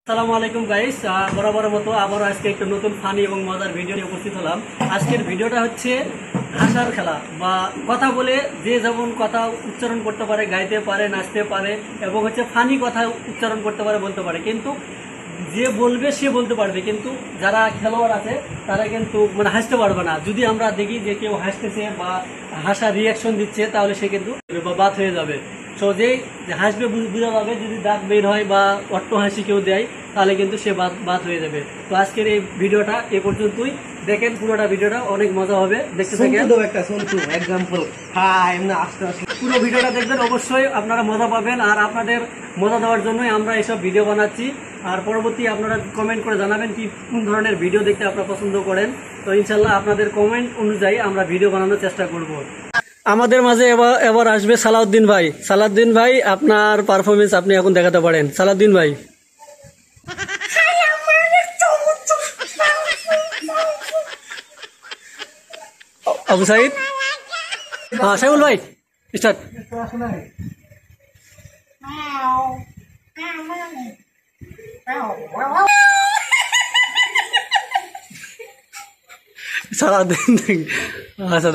আসসালামু আলাইকুম গাইস, বরাবর মতো আবার আজকে একটা নতুন ফানি এবং মজার ভিডিও নিয়ে উপস্থিত হলাম। আজকের ভিডিওটা হচ্ছে হাসার খেলা বা কথা বলে যে যেমন কথা উচ্চারণ করতে পারে, গাইতে পারে, নাচতে পারে এবং হচ্ছে ফানি কথা উচ্চারণ করতে পারে, বলতে পারে। কিন্তু যে বলবে সে বলতে পারবে, কিন্তু যারা খেলোয়াড় আছে তারা কিন্তু মানে হাসতে পারবে না। যদি আমরা দেখি যে কেউ হাসতেছে বা হাসা রিয়াকশন দিচ্ছে তাহলে সে কিন্তু বাদ হয়ে যাবে। সো যে হাসবে বোঝা যাবে, যদি দাঁত বের হয় বা অট্ট হাসি কেউ দেয় তাহলে কিন্তু সে বাদ হয়ে যাবে। তো আজকের এই ভিডিওটা এ পর্যন্তই, দেখেন পুরোটা ভিডিওটা অনেক মজা হবে, দেখতে থাকেন। পুরো ভিডিওটা দেখবেন, অবশ্যই আপনারা মজা পাবেন। আর আপনাদের মজা দেওয়ার জন্যই আমরা এইসব ভিডিও বানাচ্ছি। আর পরবর্তী আপনারা কমেন্ট করে জানাবেন কি কোন ধরনের ভিডিও দেখতে আপনারা পছন্দ করেন। তো ইনশাল্লাহ আপনাদের কমেন্ট অনুযায়ী আমরা ভিডিও বানানোর চেষ্টা করব। আমাদের মাঝে এবার আসবে সালাউদ্দিন ভাই। সালাউদ্দিন ভাই, আপনার পারফরমেন্স আপনি এখন দেখাতে পারেন। সালাউদ্দিন ভাই। আবু সাইদ, হ্যাঁ সাইবুল ভাই, স্টার্ট। সালাউদ্দিন, আচ্ছা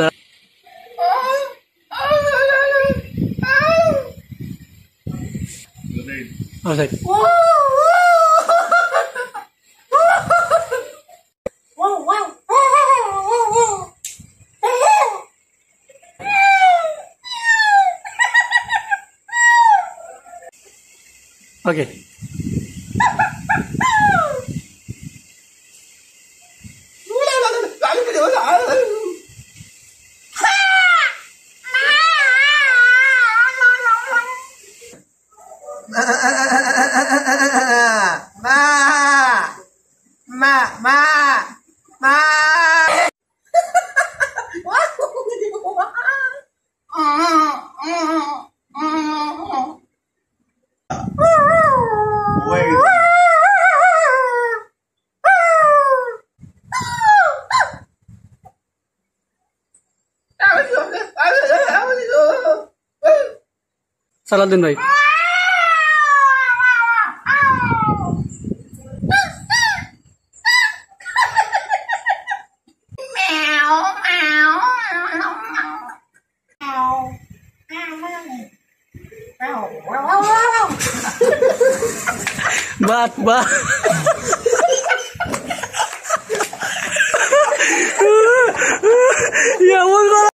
ওকে। সালাউদ্দিন ভাই। বাত